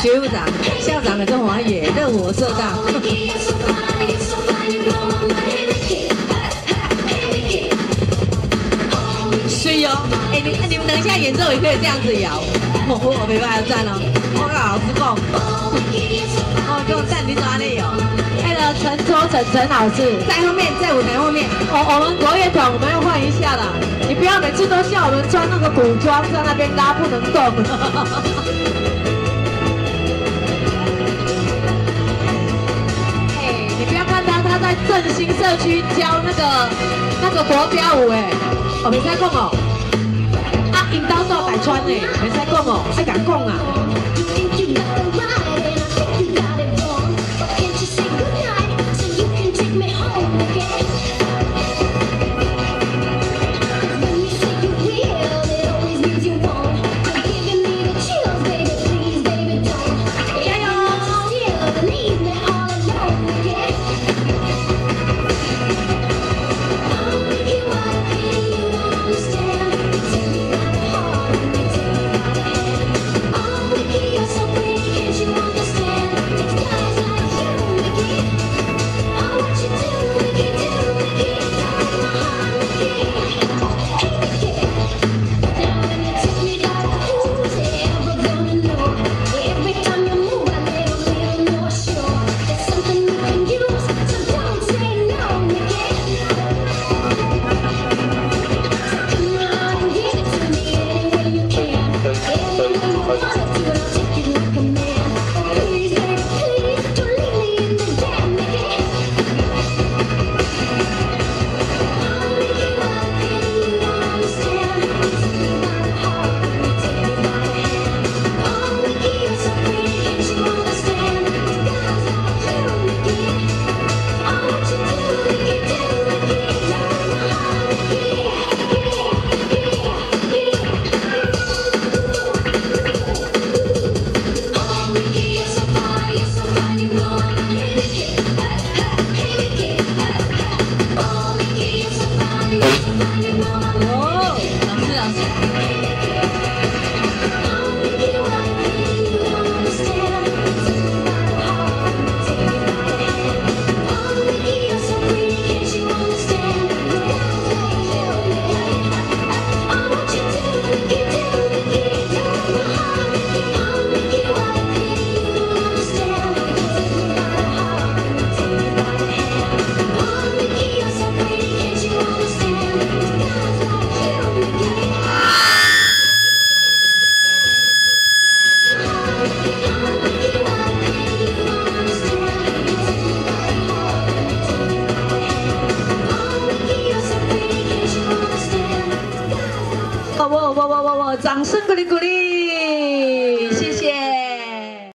学务长、校长的中华也热火社大。水哦，哎你们等一下演奏也可以这样子摇，我没办法站哦，我跟老师讲，哦给我站，你怎么那摇？那个陈老师在后面，在舞台后面。我们国乐团我们要换一下啦，你不要每次都像我们穿那个古装在那边拉不能动。哎，你不要看他在振兴社区教那个国标舞哎，我没在讲哦。啊，引导到百川呢，没在讲哦，爱敢讲啊。掌声鼓励鼓励！